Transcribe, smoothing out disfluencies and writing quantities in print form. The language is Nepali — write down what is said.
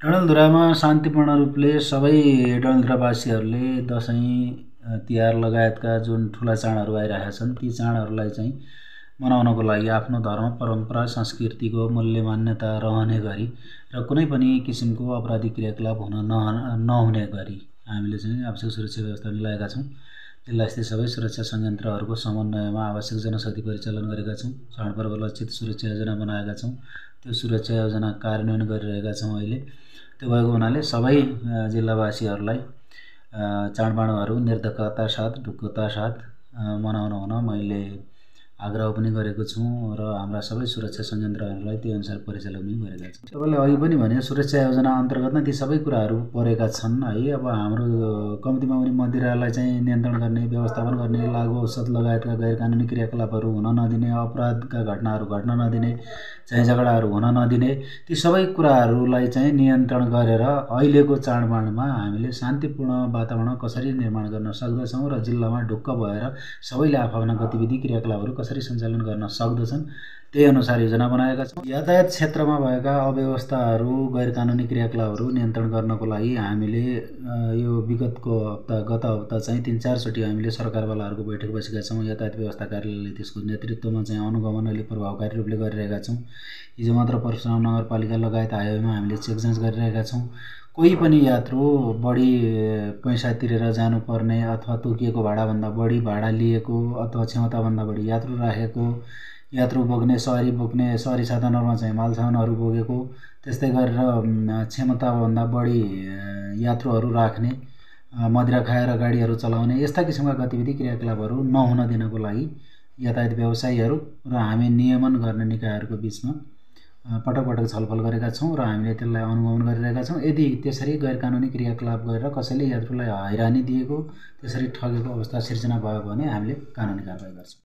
डडेलधुरामा शान्तिपूर्ण रूपले सबै डडेलधुरावासीहरूले दसैँ तिहार लगायतका जुन ठुला चाडहरू आइरहेका छन् ती चाडहरूलाई चाहिँ मनाउनको लागि आफ्नो धर्म परम्परा संस्कृतिको मूल्य मान्यता रहने गरी र कुनै पनि किसिमको अपराधिक क्रियाकलाप हुन नहुने गरी हामीले चाहिँ आवश्यक सुरक्षा व्यवस्था मिलाएका छौँ। जिल्ला स्थित सबै सुरक्षा संयन्त्रहरूको समन्वयमा आवश्यक जनशक्ति परिचालन गरेका छौँ। चाडपर्व लक्षित सुरक्षा योजना बनाएका छौँ। त्यो सुरक्षा योजना कार्यान्वयन गरिरहेका छौँ। अहिले त्यो भएको हुनाले सबै जिल्लावासीहरूलाई चाडबाडहरू निर्धक्कता साथ ढुक्कता साथ मनाउन हुन मैले आग्रह पनि गरेको छु र हाम्रा सबै सुरक्षा संयन्त्रहरूलाई त्यो अनुसार परिचालन पनि गरेका छौँ। तपाईँले अघि पनि भने सुरक्षा योजना अन्तर्गत नै ती सबै कुराहरू परेका छन् है। अब हाम्रो कम्तीमा पनि मदिरालाई चाहिँ नियन्त्रण गर्ने, व्यवस्थापन गर्ने, लागु औषध लगायतका गैर कानुनी क्रियाकलापहरू हुन नदिने, अपराधका घटनाहरू घट्न नदिने, चाहिँ झगडाहरू हुन नदिने, ती सबै कुराहरूलाई चाहिँ नियन्त्रण गरेर अहिलेको चाडबाडमा हामीले शान्तिपूर्ण वातावरण कसरी निर्माण गर्न सक्दछौँ र जिल्लामा ढुक्क भएर सबैले आफ्ना गतिविधि क्रियाकलापहरू कसरी सञ्चालन गर्न सक्दछन् त्यही अनुसार योजना बनाएका छौँ। यातायात क्षेत्रमा भएका अव्यवस्थाहरू गैर कानुनी क्रियाकलापहरू नियन्त्रण गर्नको लागि हामीले यो गत हप्ता चाहिँ 3-4 चोटि हामीले सरकारवालाहरूको बैठक बसेका छौँ। यातायात व्यवस्था कार्यालयले त्यसको नेतृत्वमा चाहिँ अनुगमन अहिले प्रभावकारी रूपले गरिरहेका छौँ। हिजो मात्र परशुराम नगरपालिका लगायत हाइवेमा हामीले चेक जाँच गरिरहेका छौँ। कोही पनि यात्रु बढी पैसा तिरेर जानुपर्ने अथवा तोकिएको भाडाभन्दा बढी भाडा लिएको अथवा क्षमताभन्दा बढी यात्रु राखेको, यात्रु बोक्ने सहरी साधनहरूमा चाहिँ मालसामानहरू बोकेको, त्यस्तै गरेर क्षमताभन्दा बढी यात्रुहरू राख्ने, मदिरा खाएर गाडीहरू चलाउने, यस्ता किसिमका गतिविधि क्रियाकलापहरू नहुन दिनको लागि यातायात व्यवसायीहरू र हामी नियमन गर्ने निकायहरूको बिचमा पटक पटक छलफल गरेका छौँ र हामीले त्यसलाई अनुगमन गरिरहेका छौँ। यदि त्यसरी गैर कानुनी क्रियाकलाप गरेर कसैले यात्रुलाई हैरानी दिएको, त्यसरी ठगेको अवस्था सिर्जना भयो भने हामीले कानुनी कारबाही गर्छौँ।